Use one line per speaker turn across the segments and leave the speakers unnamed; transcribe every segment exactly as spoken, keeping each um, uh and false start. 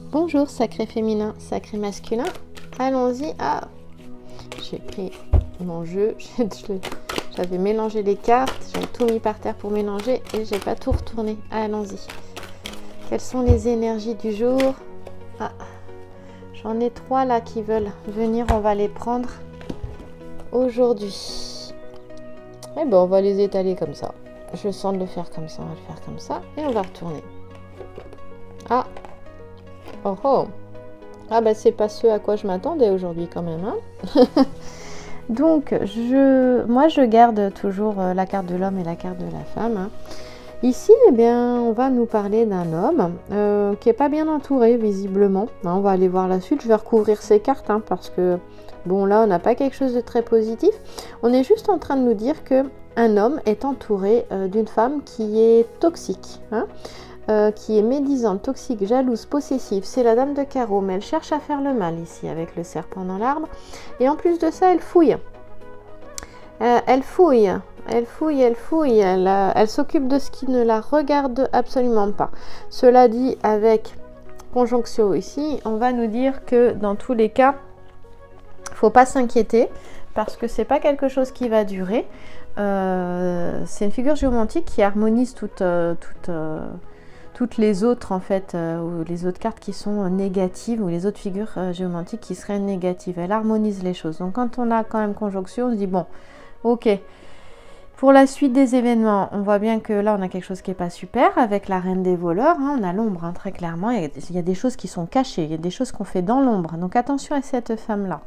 Bonjour sacré féminin, sacré masculin. Allons-y. Ah, j'ai pris mon jeu, j'avais mélangé les cartes, j'ai tout mis par terre pour mélanger et j'ai pas tout retourné. Allons-y. Quelles sont les énergies du jour? Ah, j'en ai trois là qui veulent venir, on va les prendre aujourd'hui. Et bon, on va les étaler comme ça. Je sens de le faire comme ça, on va le faire comme ça et on va retourner. Ah, oh oh, ah bah c'est pas ce à quoi je m'attendais aujourd'hui quand même, hein. Donc je, moi je garde toujours la carte de l'homme et la carte de la femme. Hein. Ici, eh bien, on va nous parler d'un homme euh, qui est pas bien entouré visiblement. Hein, on va aller voir la suite. Je vais recouvrir ces cartes hein, parce que bon là on n'a pas quelque chose de très positif. On est juste en train de nous dire que un homme est entouré euh, d'une femme qui est toxique. Hein. Euh, qui est médisante, toxique, jalouse, possessive. C'est la dame de carreau, mais elle cherche à faire le mal ici avec le serpent dans l'arbre. Et en plus de ça, elle fouille. Euh, elle fouille, elle fouille, elle fouille. Elle, euh, elle s'occupe de ce qui ne la regarde absolument pas. Cela dit, avec conjonction ici, on va nous dire que dans tous les cas, il ne faut pas s'inquiéter parce que c'est pas quelque chose qui va durer. Euh, c'est une figure géomantique qui harmonise toute... Euh, toute euh, toutes les autres en fait, euh, ou les autres cartes qui sont négatives ou les autres figures euh, géomantiques qui seraient négatives. Elle harmonise les choses. Donc quand on a quand même conjonction, on se dit bon, ok. Pour la suite des événements, on voit bien que là on a quelque chose qui n'est pas super avec la reine des voleurs. Hein, on a l'ombre hein, très clairement. Il y, a, il y a des choses qui sont cachées, il y a des choses qu'on fait dans l'ombre. Donc attention à cette femme là.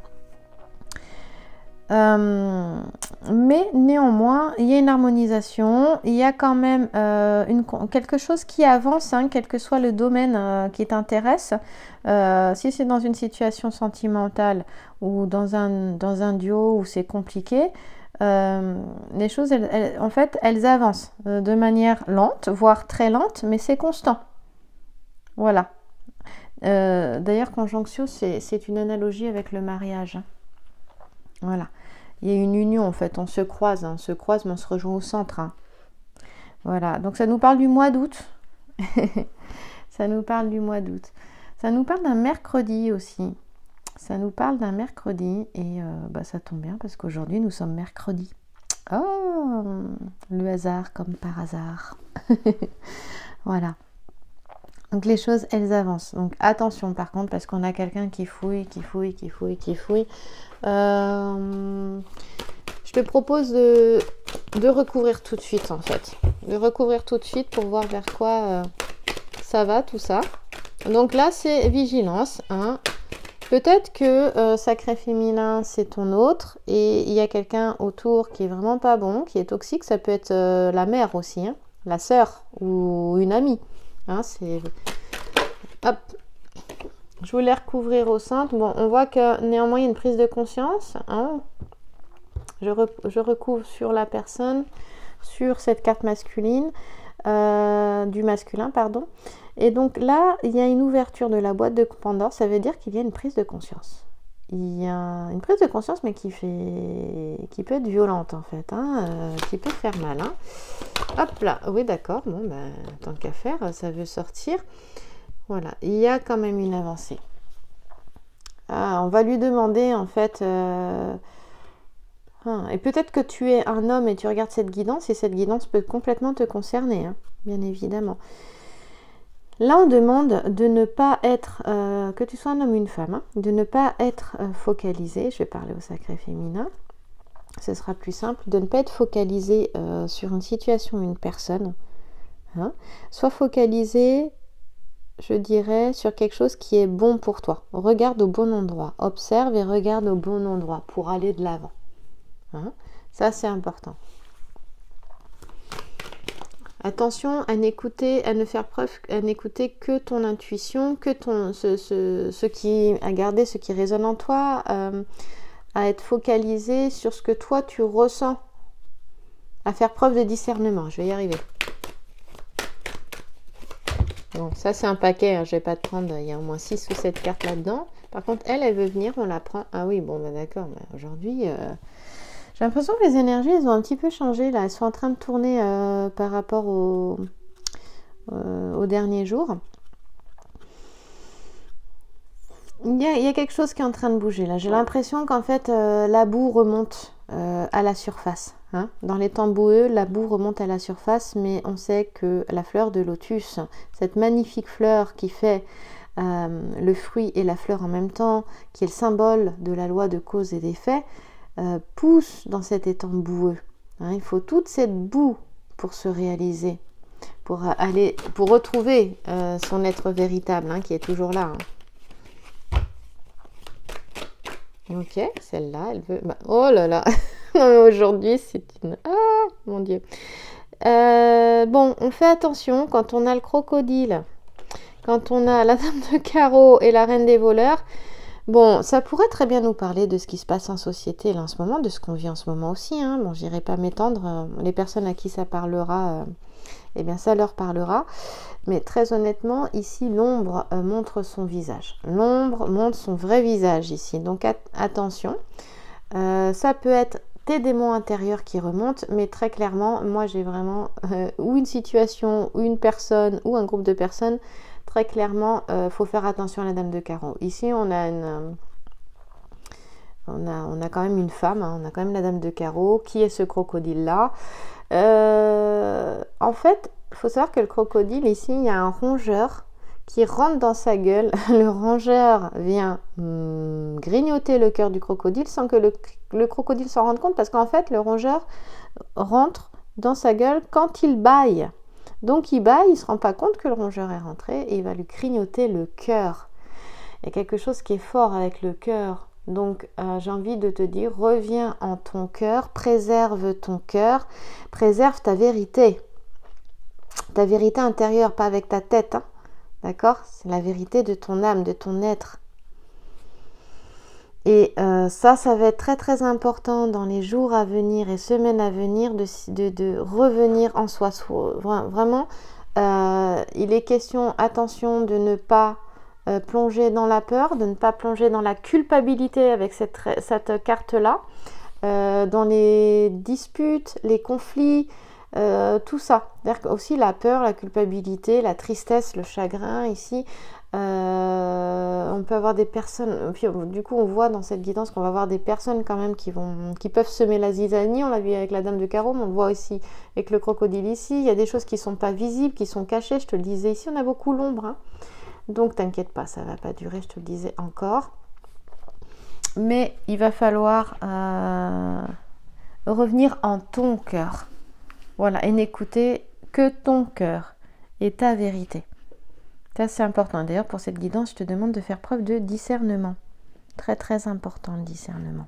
Euh, mais néanmoins il y a une harmonisation, il y a quand même euh, une, quelque chose qui avance hein, quel que soit le domaine euh, qui t'intéresse euh, si c'est dans une situation sentimentale ou dans un, dans un duo où c'est compliqué euh, les choses elles, elles, en fait elles avancent euh, de manière lente voire très lente mais c'est constant voilà euh, d'ailleurs conjonction c'est une analogie avec le mariage. Voilà, il y a une union en fait, on se croise, hein, on se croise mais on se rejoint au centre. Hein. Voilà, donc ça nous parle du mois d'août. Ça nous parle du mois d'août. Ça nous parle d'un mercredi aussi. Ça nous parle d'un mercredi et euh, bah, ça tombe bien parce qu'aujourd'hui nous sommes mercredi. Oh, le hasard comme par hasard. Voilà. Donc les choses, elles avancent. Donc attention par contre, parce qu'on a quelqu'un qui fouille, qui fouille, qui fouille, qui fouille. Euh, je te propose de, de recouvrir tout de suite en fait. De recouvrir tout de suite pour voir vers quoi euh, ça va tout ça. Donc là, c'est vigilance. Hein. Peut-être que euh, sacré féminin, c'est ton autre. Et il y a quelqu'un autour qui est vraiment pas bon, qui est toxique. Ça peut être euh, la mère aussi, hein, la sœur ou une amie. Hein, c'est... Hop. Je voulais recouvrir au centre. Bon, on voit que néanmoins, il y a une prise de conscience. Hein. Je, re... je recouvre sur la personne, sur cette carte masculine, euh, du masculin, pardon. Et donc là, il y a une ouverture de la boîte de Pandore. Ça veut dire qu'il y a une prise de conscience. Il y a une prise de conscience, mais qui fait, qui peut être violente en fait, hein, euh, qui peut faire mal. Hein. Hop là, oui d'accord, bon ben, tant qu'à faire, ça veut sortir. Voilà, il y a quand même une avancée. Ah, on va lui demander en fait, euh, hein, et peut-être que tu es un homme et tu regardes cette guidance, et cette guidance peut complètement te concerner, hein, bien évidemment. Là, on demande de ne pas être, euh, que tu sois un homme ou une femme, hein, de ne pas être euh, focalisé, je vais parler au sacré féminin, ce sera plus simple, de ne pas être focalisé euh, sur une situation ou une personne, hein, soit focalisé, je dirais, sur quelque chose qui est bon pour toi. Regarde au bon endroit, observe et regarde au bon endroit pour aller de l'avant. Hein, ça, c'est important. Attention à n'écouter, à ne faire preuve, à n'écouter que ton intuition, que ton, ce, ce, ce qui, à garder ce qui résonne en toi, euh, à être focalisé sur ce que toi tu ressens, à faire preuve de discernement. Je vais y arriver. Donc ça c'est un paquet, hein, je vais pas te prendre, il y a au moins six ou sept cartes là-dedans. Par contre, elle, elle veut venir, on la prend. Ah oui, bon, ben d'accord, mais aujourd'hui... Euh... J'ai l'impression que les énergies, elles ont un petit peu changé, là. Elles sont en train de tourner euh, par rapport au, euh, au dernier jour. Il y a, il y a quelque chose qui est en train de bouger là. J'ai l'impression qu'en fait, euh, la boue remonte euh, à la surface. Hein. Dans les temps boueux, la boue remonte à la surface, mais on sait que la fleur de lotus, cette magnifique fleur qui fait euh, le fruit et la fleur en même temps, qui est le symbole de la loi de cause et d'effet, euh, pousse dans cet étang boueux. Hein. Il faut toute cette boue pour se réaliser, pour aller, pour retrouver euh, son être véritable, hein, qui est toujours là. Hein. Ok, celle-là, elle veut... Bah, oh là là. Non, mais aujourd'hui, c'est une... Ah, mon Dieu. Euh, bon, on fait attention quand on a le crocodile, quand on a la dame de carreau et la reine des voleurs. Bon, ça pourrait très bien nous parler de ce qui se passe en société là en ce moment, de ce qu'on vit en ce moment aussi. Hein. Bon, j'irai pas m'étendre. Les personnes à qui ça parlera, euh, eh bien, ça leur parlera. Mais très honnêtement, ici, l'ombre euh, montre son visage. L'ombre montre son vrai visage ici. Donc, at attention. Euh, ça peut être tes démons intérieurs qui remontent, mais très clairement, moi, j'ai vraiment euh, ou une situation, ou une personne, ou un groupe de personnes. Très clairement, il euh, faut faire attention à la dame de carreau. Ici, on a une... Euh, on a, on a quand même une femme, hein, on a quand même la dame de carreau. Qui est ce crocodile-là? euh, En fait, il faut savoir que le crocodile, ici, il y a un rongeur qui rentre dans sa gueule. Le rongeur vient hum, grignoter le cœur du crocodile sans que le, le crocodile s'en rende compte, parce qu'en fait, le rongeur rentre dans sa gueule quand il bâille. Donc, il bâille, il ne se rend pas compte que le rongeur est rentré et il va lui grignoter le cœur. Il y a quelque chose qui est fort avec le cœur. Donc, euh, j'ai envie de te dire, reviens en ton cœur, préserve ton cœur, préserve ta vérité. Ta vérité intérieure, pas avec ta tête, hein. D'accord? C'est la vérité de ton âme, de ton être. Et euh, ça, ça va être très très important dans les jours à venir et semaines à venir de, de, de revenir en soi. Vraiment, euh, il est question, attention, de ne pas euh, plonger dans la peur, de ne pas plonger dans la culpabilité avec cette, cette carte-là, euh, dans les disputes, les conflits, Euh, tout ça, aussi la peur, la culpabilité, la tristesse, le chagrin ici. Euh, on peut avoir des personnes, puis du coup on voit dans cette guidance qu'on va avoir des personnes quand même qui vont, qui peuvent semer la zizanie. On l'a vu avec la dame de carreau, mais on le voit aussi avec le crocodile ici. Il y a des choses qui sont pas visibles, qui sont cachées. Je te le disais ici, on a beaucoup l'ombre, hein. Donc t'inquiète pas, ça va pas durer. Je te le disais encore, mais il va falloir euh, revenir en ton cœur. Voilà, et n'écouter que ton cœur et ta vérité. Ça, c'est important. D'ailleurs, pour cette guidance, je te demande de faire preuve de discernement. Très, très important, le discernement.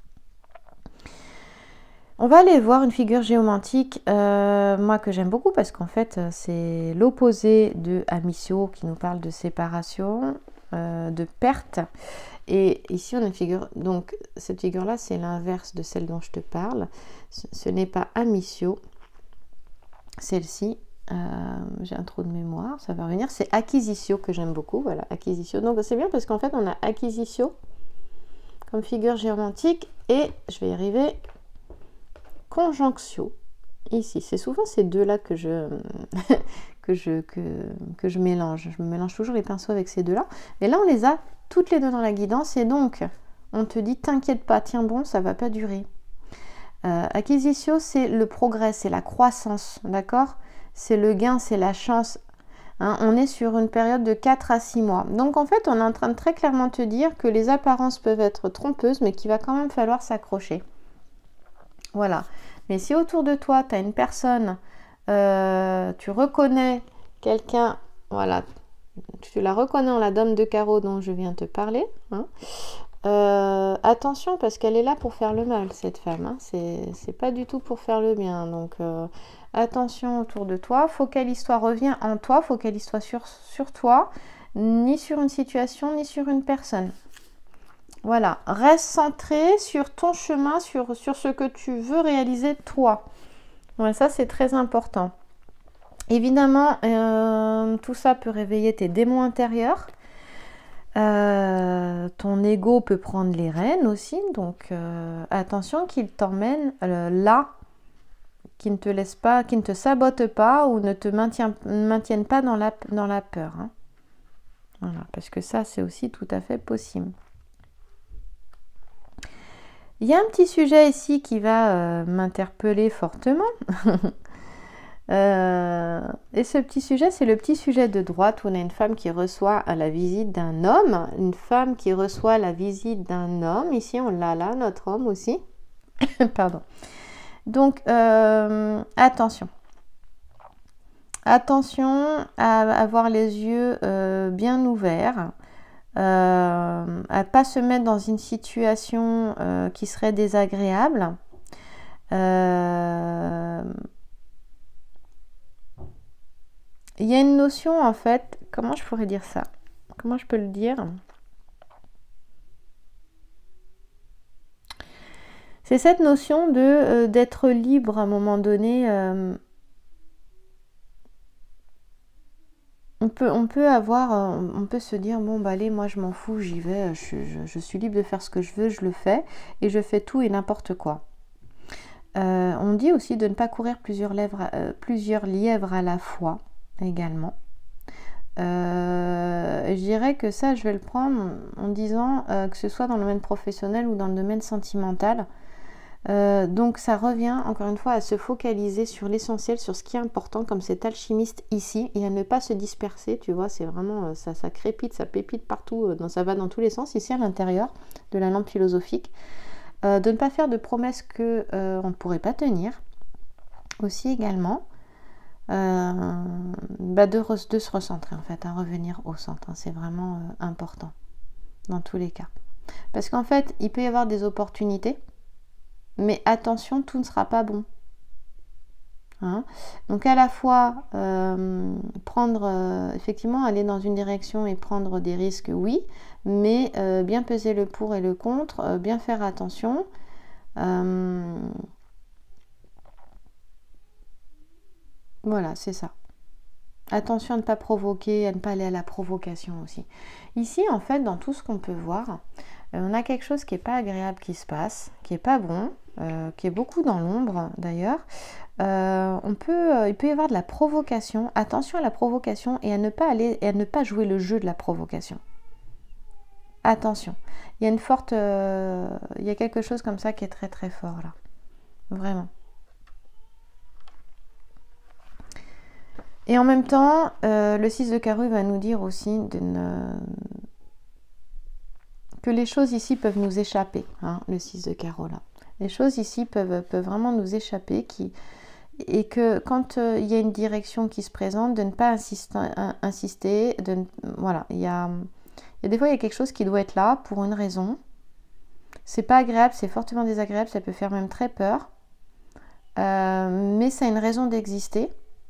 On va aller voir une figure géomantique, euh, moi, que j'aime beaucoup, parce qu'en fait, c'est l'opposé de Amicio, qui nous parle de séparation, euh, de perte. Et ici, on a une figure... Donc, cette figure-là, c'est l'inverse de celle dont je te parle. Ce, ce n'est pas Amicio. Celle-ci, euh, j'ai un trou de mémoire, ça va revenir. C'est Acquisitio que j'aime beaucoup. Voilà, Acquisitio. Donc c'est bien parce qu'en fait, on a Acquisitio comme figure géomantique et je vais y arriver. Conjonctio. Ici, c'est souvent ces deux-là que je, que, je, que, que je mélange. Je me mélange toujours les pinceaux avec ces deux-là. Mais là, on les a toutes les deux dans la guidance et donc, on te dit, t'inquiète pas, tiens bon, ça va pas durer. Euh, Acquisitio, c'est le progrès, c'est la croissance, d'accord? C'est le gain, c'est la chance. Hein, on est sur une période de quatre à six mois. Donc en fait, on est en train de très clairement te dire que les apparences peuvent être trompeuses, mais qu'il va quand même falloir s'accrocher. Voilà. Mais si autour de toi, tu as une personne, euh, tu reconnais quelqu'un, voilà, tu la reconnais en la dame de carreau dont je viens de te parler, hein. Euh, attention parce qu'elle est là pour faire le mal, cette femme, hein. C'est pas du tout pour faire le bien. Donc euh, attention autour de toi, focalise-toi, reviens en toi, focalise-toi sur, sur toi, ni sur une situation, ni sur une personne. Voilà, reste centré sur ton chemin, sur, sur ce que tu veux réaliser toi. Voilà, ça c'est très important. Évidemment, euh, tout ça peut réveiller tes démons intérieurs. Euh, ton ego peut prendre les rênes aussi, donc euh, attention qu'il t'emmène euh, là, qu'il ne te laisse pas, qu'il ne te sabote pas ou ne te maintient, maintienne pas dans la, dans la peur, hein. Voilà, parce que ça, c'est aussi tout à fait possible. Il y a un petit sujet ici qui va euh, m'interpeller fortement. euh, et ce petit sujet, c'est le petit sujet de droite où on a une femme qui reçoit la visite d'un homme. Une femme qui reçoit la visite d'un homme. Ici, on l'a là, notre homme aussi. Pardon. Donc, euh, attention. Attention à avoir les yeux euh, bien ouverts. Euh, à pas se mettre dans une situation euh, qui serait désagréable. Euh, il y a une notion en fait, comment je pourrais dire ça? Comment je peux le dire? C'est cette notion de euh, d'être libre à un moment donné. Euh, On peut, on peut avoir, on peut se dire, bon bah allez, moi je m'en fous, j'y vais, je, je, je suis libre de faire ce que je veux, je le fais, et je fais tout et n'importe quoi. Euh, on dit aussi de ne pas courir plusieurs, lèvres, euh, plusieurs lièvres à la fois, également. Euh, je dirais que ça, je vais le prendre en disant euh, que ce soit dans le domaine professionnel ou dans le domaine sentimental. Euh, donc ça revient encore une fois à se focaliser sur l'essentiel, sur ce qui est important comme cet alchimiste ici, et à ne pas se disperser, tu vois, c'est vraiment, ça, ça crépite, ça pépite partout, ça va dans tous les sens, ici à l'intérieur de la lampe philosophique. Euh, de ne pas faire de promesses que euh, on ne pourrait pas tenir, aussi également, euh, bah de, re, de se recentrer en fait, à revenir au centre, hein, c'est vraiment euh, important dans tous les cas. Parce qu'en fait, il peut y avoir des opportunités, mais attention, tout ne sera pas bon. Hein, donc à la fois euh, prendre, euh, effectivement, aller dans une direction et prendre des risques, oui, mais euh, bien peser le pour et le contre, euh, bien faire attention. Euh, voilà, c'est ça. Attention à ne pas provoquer, à ne pas aller à la provocation aussi. Ici, en fait, dans tout ce qu'on peut voir, on a quelque chose qui n'est pas agréable qui se passe, qui n'est pas bon, euh, qui est beaucoup dans l'ombre d'ailleurs. Euh, on peut, euh, il peut y avoir de la provocation. Attention à la provocation et à ne pas aller et à ne pas jouer le jeu de la provocation. Attention. Il y a une forte, euh, il y a quelque chose comme ça qui est très très fort là. Vraiment. Et en même temps, euh, le six de carreau va nous dire aussi de ne... que les choses ici peuvent nous échapper, hein, le six de carreau là. Les choses ici peuvent, peuvent vraiment nous échapper, qui, et que quand euh, il y a une direction qui se présente, de ne pas insister, insister de, voilà, il y a, il y a des fois il y a quelque chose qui doit être là pour une raison. C'est pas agréable, c'est fortement désagréable, ça peut faire même très peur, euh, mais ça a une raison d'exister.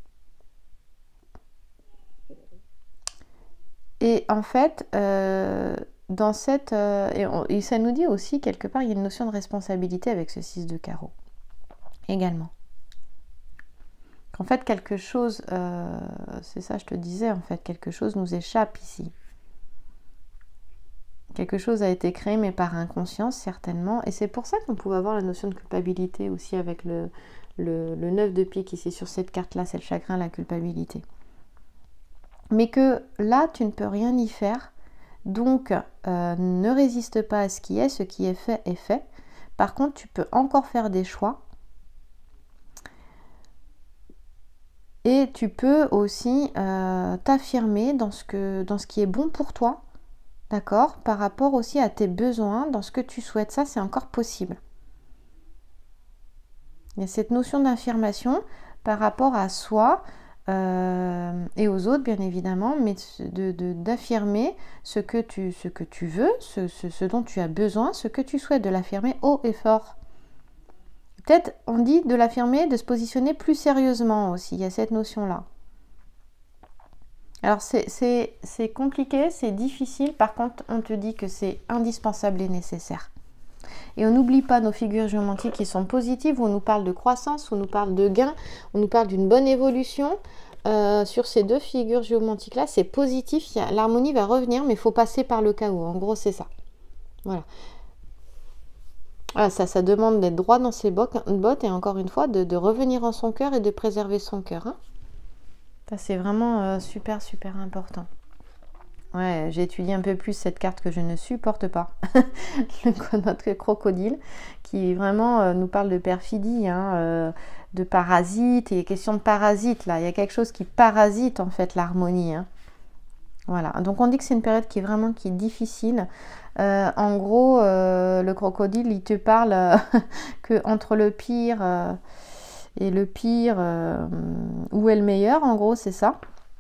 Et en fait, euh, dans cette... Euh, et, on, et ça nous dit aussi, quelque part, il y a une notion de responsabilité avec ce six de carreau. Également. Qu'en fait, quelque chose... Euh, c'est ça, je te disais, en fait, quelque chose nous échappe ici. Quelque chose a été créé, mais par inconscience, certainement. Et c'est pour ça qu'on pouvait avoir la notion de culpabilité aussi avec le, le, le neuf de pique ici, sur cette carte-là, c'est le chagrin, la culpabilité. Mais que là, tu ne peux rien y faire. Donc, euh, ne résiste pas à ce qui est. Ce qui est fait est fait. Par contre, tu peux encore faire des choix. Et tu peux aussi euh, t'affirmer dans ce que, dans ce qui est bon pour toi. D'accord? Par rapport aussi à tes besoins, dans ce que tu souhaites. Ça, c'est encore possible. Il y a cette notion d'affirmation par rapport à soi. Euh, et aux autres bien évidemment, mais de, de, d'affirmer ce que tu, ce que tu veux, ce, ce, ce dont tu as besoin, ce que tu souhaites, de l'affirmer haut et fort. Peut-être on dit de l'affirmer, de se positionner plus sérieusement aussi, il y a cette notion-là. Alors c'est, c'est, c'est compliqué, c'est difficile, par contre on te dit que c'est indispensable et nécessaire. Et on n'oublie pas nos figures géométriques qui sont positives, où on nous parle de croissance, où on nous parle de gain, on nous parle d'une bonne évolution. Euh, sur ces deux figures géométriques-là, c'est positif, y a, l'harmonie va revenir, mais il faut passer par le chaos. En gros, c'est ça. Voilà. Voilà, ça, ça demande d'être droit dans ses bottes, et encore une fois, de, de revenir en son cœur et de préserver son cœur. Hein. Ça, c'est vraiment euh, super, super important. Ouais, j'ai étudié un peu plus cette carte que je ne supporte pas. Notre crocodile, qui vraiment euh, nous parle de perfidie, hein, euh, de parasite, et question de parasite là. Il y a quelque chose qui parasite en fait l'harmonie. Hein. Voilà, donc on dit que c'est une période qui est vraiment qui est difficile. Euh, en gros, euh, le crocodile, il te parle euh, que entre le pire euh, et le pire, euh, où est le meilleur, en gros, c'est ça.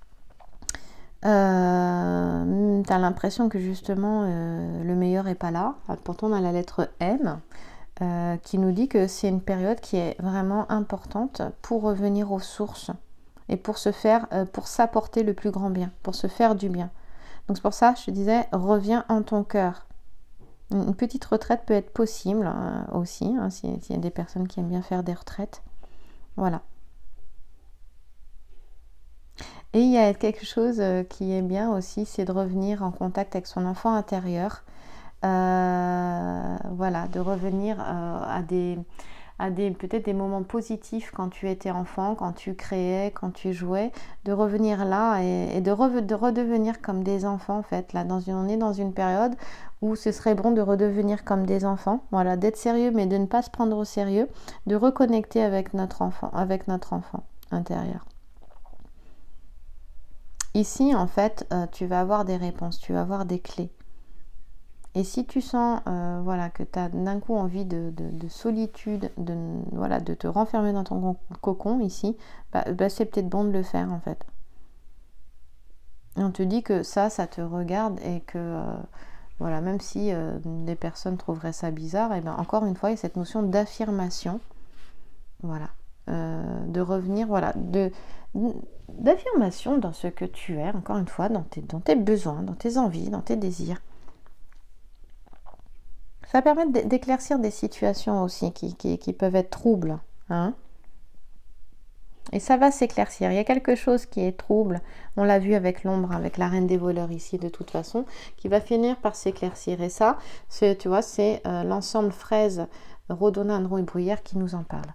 Euh, tu as l'impression que justement, euh, le meilleur n'est pas là. Pourtant, on a la lettre M euh, qui nous dit que c'est une période qui est vraiment importante pour revenir aux sources. Et pour se faire, euh, pour s'apporter le plus grand bien, pour se faire du bien. Donc c'est pour ça, je te disais, reviens en ton cœur. Une petite retraite peut être possible hein, aussi, hein, s'il y a des personnes qui aiment bien faire des retraites. Voilà. Et il y a quelque chose qui est bien aussi, c'est de revenir en contact avec son enfant intérieur. Euh, voilà, de revenir euh, à des... à des peut-être des moments positifs quand tu étais enfant, quand tu créais, quand tu jouais, de revenir là et, et de, re, de redevenir comme des enfants en fait. Là, dans une, on est dans une période où ce serait bon de redevenir comme des enfants, voilà, d'être sérieux mais de ne pas se prendre au sérieux, de reconnecter avec notre enfant, avec notre enfant intérieur. Ici, en fait, euh, tu vas avoir des réponses, tu vas avoir des clés. Et si tu sens euh, voilà, que tu as d'un coup envie de, de, de solitude, de, voilà, de te renfermer dans ton cocon ici, bah, bah c'est peut-être bon de le faire en fait. Et on te dit que ça, ça te regarde et que, euh, voilà, même si euh, des personnes trouveraient ça bizarre, et ben encore une fois, il y a cette notion d'affirmation, voilà, euh, de revenir, voilà, de, d'affirmation dans ce que tu es, encore une fois, dans tes, dans tes besoins, dans tes envies, dans tes désirs. Ça permet d'éclaircir des situations aussi qui, qui, qui peuvent être troubles. Hein, et ça va s'éclaircir. Il y a quelque chose qui est trouble. On l'a vu avec l'ombre, avec la reine des voleurs ici de toute façon, qui va finir par s'éclaircir. Et ça, tu vois, c'est euh, l'ensemble fraise, rhododendron et bruyère qui nous en parle.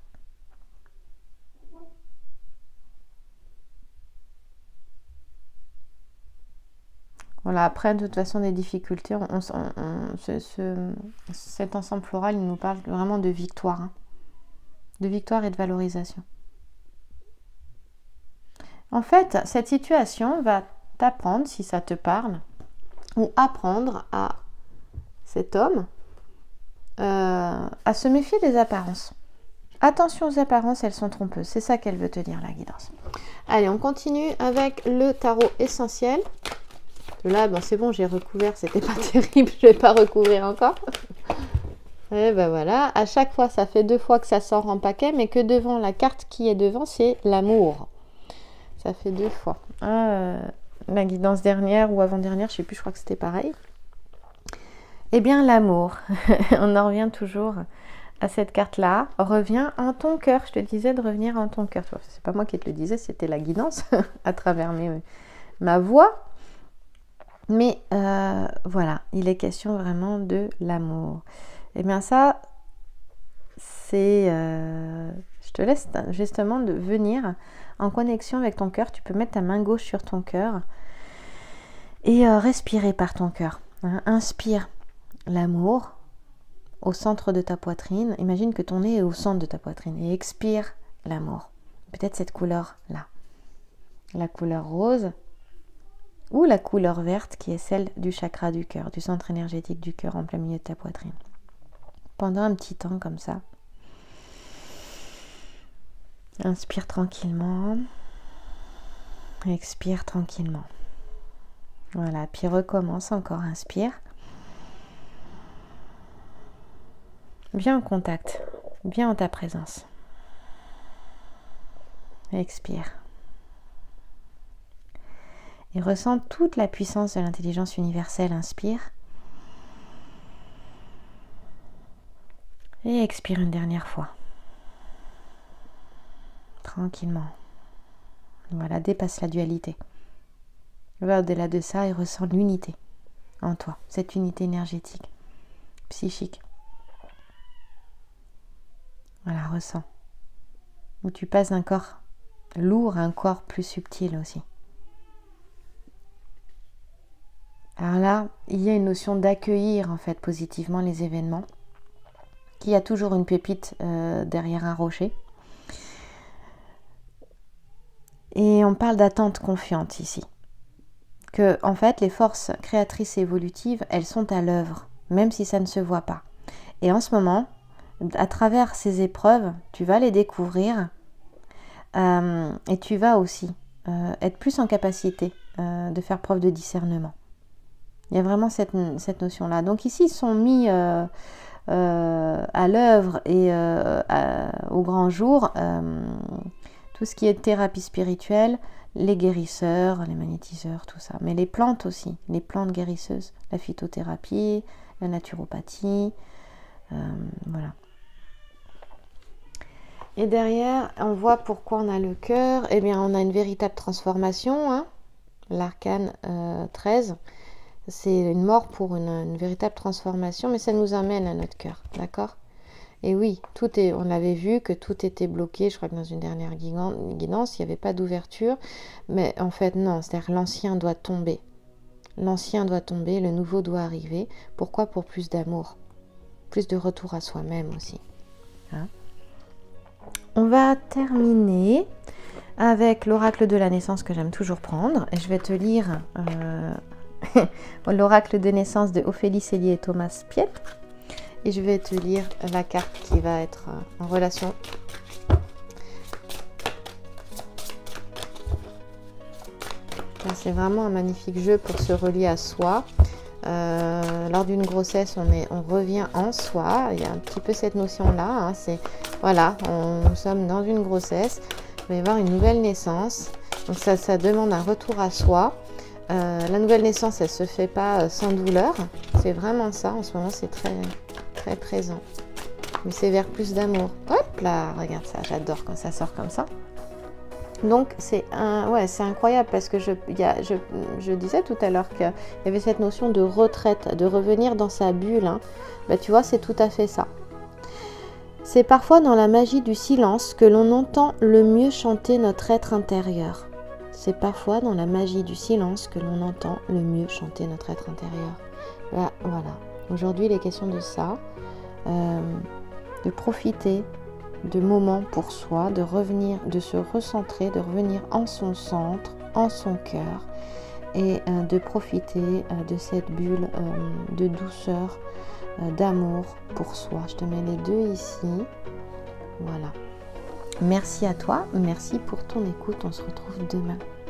Voilà, après, de toute façon, des difficultés, on, on, on, ce, ce, cet ensemble floral, il nous parle vraiment de victoire. Hein, de victoire et de valorisation. En fait, cette situation va t'apprendre, si ça te parle, ou apprendre à cet homme euh, à se méfier des apparences. Attention aux apparences, elles sont trompeuses. C'est ça qu'elle veut te dire, la guidance. Allez, on continue avec le tarot essentiel. Là, ben c'est bon, j'ai recouvert, c'était pas terrible, je vais pas recouvrir encore. Et ben voilà, à chaque fois, ça fait deux fois que ça sort en paquet, mais que devant, la carte qui est devant, c'est l'amour. Ça fait deux fois. Ah, la guidance dernière ou avant-dernière, je sais plus, je crois que c'était pareil. Eh bien, l'amour. On en revient toujours à cette carte-là. Reviens en ton cœur. Je te disais de revenir en ton cœur. C'est pas moi qui te le disais, c'était la guidance à travers mes, ma voix. Mais euh, voilà, il est question vraiment de l'amour. Eh bien ça, c'est... Euh, je te laisse justement de venir en connexion avec ton cœur. Tu peux mettre ta main gauche sur ton cœur et euh, respirer par ton cœur. Hein. Inspire l'amour au centre de ta poitrine. Imagine que ton nez est au centre de ta poitrine et expire l'amour. Peut-être cette couleur-là. La couleur rose ou la couleur verte qui est celle du chakra du cœur, du centre énergétique du cœur en plein milieu de ta poitrine. Pendant un petit temps comme ça. Inspire tranquillement. Expire tranquillement. Voilà, puis recommence encore. Inspire. Viens en contact. Viens en ta présence. Expire. Et ressens toute la puissance de l'intelligence universelle. Inspire. Et expire une dernière fois. Tranquillement. Voilà, dépasse la dualité. Va au-delà de ça et ressens l'unité en toi. Cette unité énergétique, psychique. Voilà, ressens. Où tu passes d'un corps lourd à un corps plus subtil aussi. Alors là, il y a une notion d'accueillir en fait positivement les événements, qu'il y a toujours une pépite euh, derrière un rocher. Et on parle d'attente confiante ici. Que en fait, les forces créatrices et évolutives, elles sont à l'œuvre, même si ça ne se voit pas. Et en ce moment, à travers ces épreuves, tu vas les découvrir euh, et tu vas aussi euh, être plus en capacité euh, de faire preuve de discernement. Il y a vraiment cette, cette notion-là. Donc ici, ils sont mis euh, euh, à l'œuvre et euh, à, au grand jour euh, tout ce qui est thérapie spirituelle, les guérisseurs, les magnétiseurs, tout ça. Mais les plantes aussi, les plantes guérisseuses, la phytothérapie, la naturopathie, euh, voilà. Et derrière, on voit pourquoi on a le cœur. Eh bien, on a une véritable transformation, hein, l'arcane euh, treize. C'est une mort pour une, une véritable transformation, mais ça nous amène à notre cœur, d'accord? Et oui, tout est, on avait vu que tout était bloqué, je crois que dans une dernière guidance, il n'y avait pas d'ouverture, mais en fait non, c'est-à-dire l'ancien doit tomber. L'ancien doit tomber, le nouveau doit arriver. Pourquoi? Pour plus d'amour, plus de retour à soi-même aussi. Hein? On va terminer avec l'oracle de la naissance que j'aime toujours prendre, et je vais te lire... Euh... l'oracle de naissance de Ophélie Sellier et Thomas Piet, et je vais te lire la carte qui va être en relation. C'est vraiment un magnifique jeu pour se relier à soi. Euh, lors d'une grossesse, on, est, on revient en soi. Il y a un petit peu cette notion-là. Hein, c'est voilà, on, nous sommes dans une grossesse. Il va y avoir une nouvelle naissance. Donc ça, ça demande un retour à soi. Euh, la nouvelle naissance, elle se fait pas sans douleur. C'est vraiment ça. En ce moment, c'est très, très présent. Mais c'est vers plus d'amour. Hop là, regarde ça. J'adore quand ça sort comme ça. Donc, c'est un, ouais, c'est incroyable parce que je, y a, je, je disais tout à l'heure qu'il y avait cette notion de retraite, de revenir dans sa bulle. Hein. Bah, tu vois, c'est tout à fait ça. C'est parfois dans la magie du silence que l'on entend le mieux chanter notre être intérieur. C'est parfois dans la magie du silence que l'on entend le mieux chanter notre être intérieur. Là, voilà. Aujourd'hui, il est question de ça, euh, de profiter de moments pour soi, de revenir, de se recentrer, de revenir en son centre, en son cœur, et euh, de profiter euh, de cette bulle euh, de douceur, euh, d'amour pour soi. Je te mets les deux ici. Voilà. Merci à toi, merci pour ton écoute. On se retrouve demain.